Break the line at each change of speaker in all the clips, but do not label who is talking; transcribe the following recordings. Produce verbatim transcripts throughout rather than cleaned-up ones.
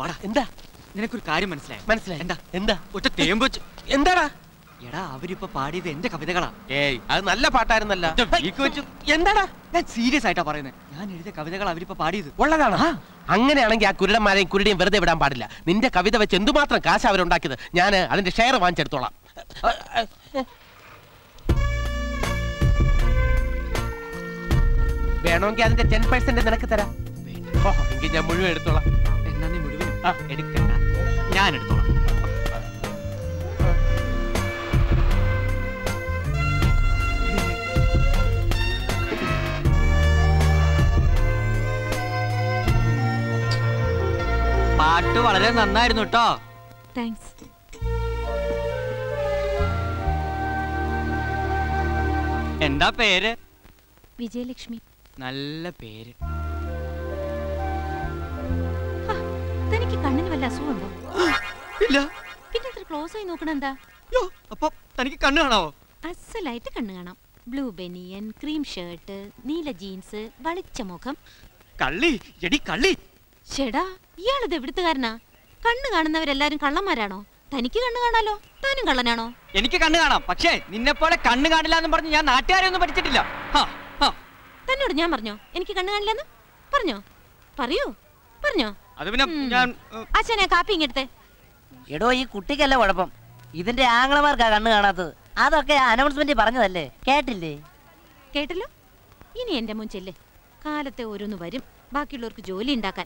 വാടാ.
എന്താ?
നിനക്കൊരു കാര്യം മനസ്സിലായി?
മനസ്സിലായി.
എന്താ?
എന്താ?
ഒറ്റ തേമ്പ് വെച്ച്.
എന്താടാ?
എടാ അവരിപ്പോ പാടിയത് എന്റെ കവിതകളാ.
ഏയ് അത് നല്ല പാട്ടായിരുന്നല്ല.
എന്താടാ? ഞാൻ സീരിയസ് ആയിട്ടാ പറയുന്നത്. ഞാൻ എഴുതിയ കവിതകൾ അവരിപ്പോ പാടിയത്
ഉള്ളതാണ്. അങ്ങനെയാണെങ്കിൽ ആ കുരുടന്മാരെയും കുരുടിയും വെറുതെ വിടാൻ പാടില്ല. നിന്റെ കവിത വെച്ച് എന്തുമാത്രം കാശ് അവരുണ്ടാക്കിയത്. ഞാൻ അതിന്റെ ഷെയർ വാങ്ങിച്ചെടുത്തോളാം. വേണമെങ്കിൽ അതിന്റെ ടെൻ പെർസെന്റ് നിനക്ക് തരാം. ഓഹോ എങ്കിൽ ഞാൻ മുഴുവൻ എടുത്തോളാം.
എന്നാ നീ മുഴുവനും എടുക്കണ്ട, ഞാൻ എടുത്തോളാം. പാട്ട് വളരെ നന്നായിരുന്നു കേട്ടോ.
താങ്ക്സ്.
എന്താ പേര്?
വിജയലക്ഷ്മി.
നല്ല പേര്.
തനിക്ക് കണ്ണിന് വല്ല അസുഖമുണ്ടോ?
ഇല്ല.
പിന്നെ ഇത്ര ക്ലോസ് ആയി നോക്കണ എന്താ?
അപ്പൊ തനിക്ക് കണ്ണ് കാണാവോ?
അസലായിട്ട് കണ്ണ് കാണാം. ബ്ലൂ ബനിയൻ, ക്രീം ഷർട്ട്, നീല ജീൻസ്, വളിച്ച മുഖം.
കള്ളി എടി കള്ളി.
ചേടാ ഇയാളിത് എവിടുത്തുകാരനാ? കണ്ണ് കാണുന്നവരെല്ലാരും കള്ളന്മാരാണോ? തനിക്ക് കണ്ണ് കാണാലോ, താനും കള്ളനാണോ?
എനിക്ക് കണ്ണ് കാണാം, പക്ഷേ നിന്നെ പോലെ കണ്ണ് കാണില്ല എന്ന് പറഞ്ഞ് ഞാൻ നാട്ടുകാരെ ഒന്നും പഠിച്ചിട്ടില്ല.
തന്നോട് ഞാൻ പറഞ്ഞോ എനിക്ക് കണ്ണ് കാണില്ലെന്ന്? പറഞ്ഞോ? പറയൂ, പറഞ്ഞോ?
അത് പിന്നെ ഞാൻ
അച്ഛനെ കാപ്പി ഇങ്ങെടുത്തേ.
എടോ ഈ കുട്ടിക്കല്ല കുഴപ്പം, ഇതിന്റെ ആംഗ്ലമാർക്കാ കണ്ണ് കാണാത്തത്. അതൊക്കെ അനൗൺസ്മെന്റ് പറഞ്ഞതല്ലേ, കേട്ടില്ലേ?
കേട്ടല്ലോ. ഇനി എന്റെ മുൻ ചെല്ലേ. കാലത്തെ ഓരോന്ന് വരും ബാക്കിയുള്ളവർക്ക് ജോലി ഉണ്ടാക്കാൻ.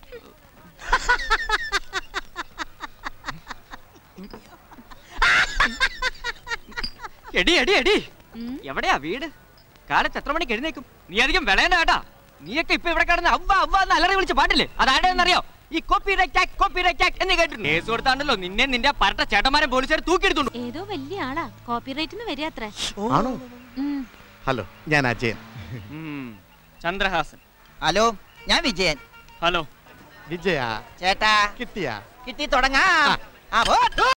എടി എടി എടി എവിടെയാ വീട്? കാലത്ത് എത്ര മണിക്ക് എഴുന്നേക്കും? നീ അധികം വിളയണ്ട കേട്ടാ. നീയൊക്കെ ഇപ്പൊ ഇവിടെ കിടന്ന് അവ്വ അവ്വ എന്ന് അലറി വിളിച്ച് പാട്ടില്ലേ? അതാടെന്നറിയോ? ഈ copyright act, copyright act എന്ന് കേട്ടിട്ടുണ്ട്. കേസ് കൊടുത്താണല്ലോ നിന്നെ നിന്റെ പരട്ട ചേട്ടന്മാരെ പോലീസുകാർ തൂക്കിയെടുത്തുണ്ട്.
ഏതോ വലിയ ആളാ കോപ്പിറൈറ്റിന് വരികത്രേ.
ആണോ? ഹലോ, ഞാൻ അജയൻ.
ചന്ദ്രഹാസൻ.
ഹലോ, ഞാൻ വിജയൻ.
ഹലോ
വിജയ.
ചേട്ടാ
കിട്ടിയാ?
കിട്ടി തുടങ്ങാം.